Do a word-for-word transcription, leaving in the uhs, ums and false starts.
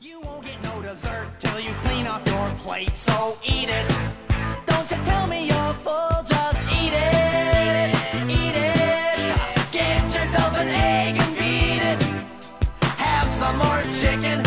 You won't get no dessert till you clean off your plate, so eat it. Don't you tell me you're full, just eat it. Eat it. Get yourself an egg and beat it. Have some more chicken